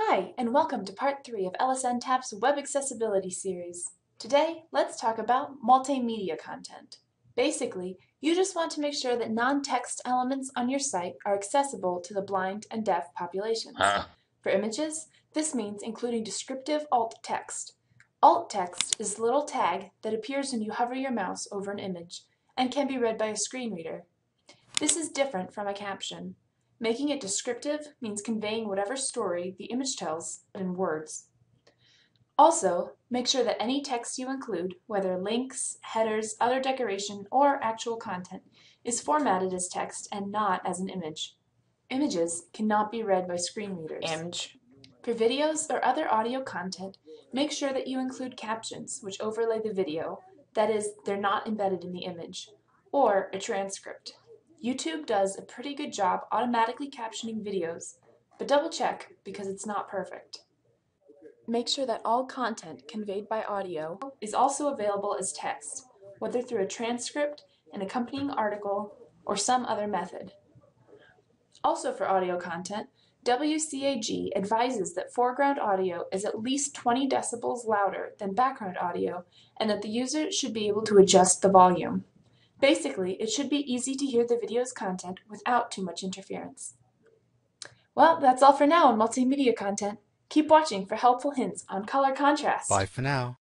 Hi, and welcome to part 3 of LSNTAP's Web Accessibility series. Today, let's talk about multimedia content. Basically, you just want to make sure that non-text elements on your site are accessible to the blind and deaf populations. For images, this means including descriptive alt text. Alt text is the little tag that appears when you hover your mouse over an image and can be read by a screen reader. This is different from a caption. Making it descriptive means conveying whatever story the image tells in words. Also, make sure that any text you include, whether links, headers, other decoration, or actual content, is formatted as text and not as an image. Images cannot be read by screen readers. For videos or other audio content, make sure that you include captions which overlay the video, that is, they're not embedded in the image, or a transcript. YouTube does a pretty good job automatically captioning videos, but double check because it's not perfect. Make sure that all content conveyed by audio is also available as text, whether through a transcript, an accompanying article, or some other method. Also for audio content, WCAG advises that foreground audio is at least 20 decibels louder than background audio and that the user should be able to adjust the volume. Basically, it should be easy to hear the video's content without too much interference. Well, that's all for now on multimedia content. Keep watching for helpful hints on color contrast. Bye for now.